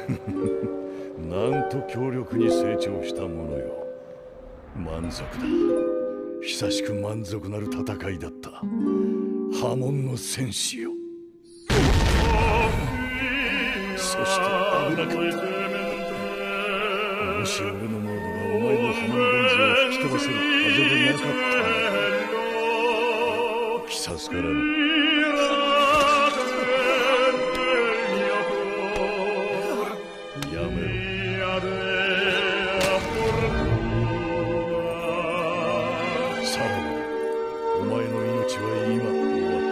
なんと強力に成長したものよ。満足だ。久しく満足なる戦いだった。波紋の戦士よ。そして危なかった。もし俺のモードがお前の波紋レンズを吹き飛ばせる風でなかった。鬼殺からのやめろ。さらばだ。お前の命は今終わった。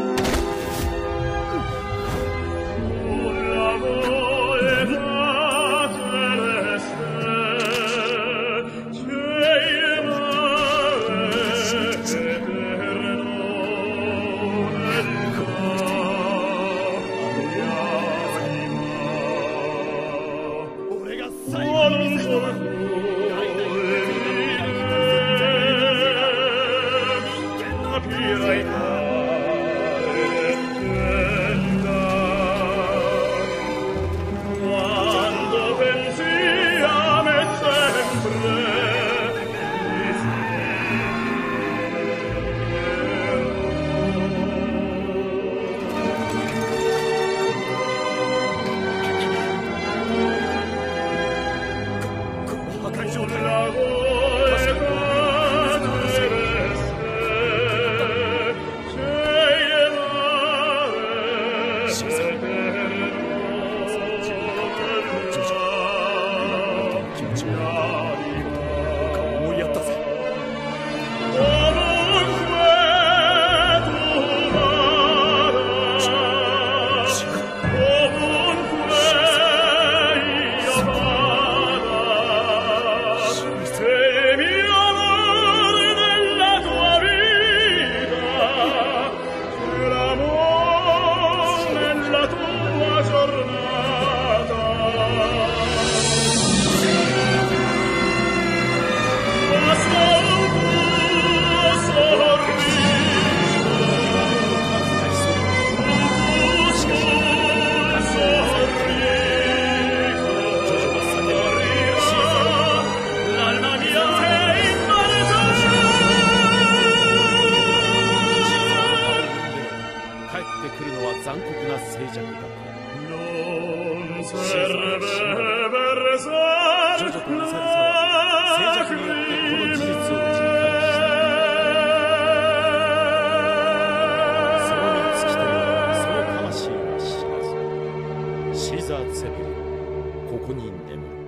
残酷な静寂だ。ジョジョとリサリサは静寂によってこの事実を実感した。その身尽きてもその魂は死なず。シーザー・ツェビル、ここに眠る。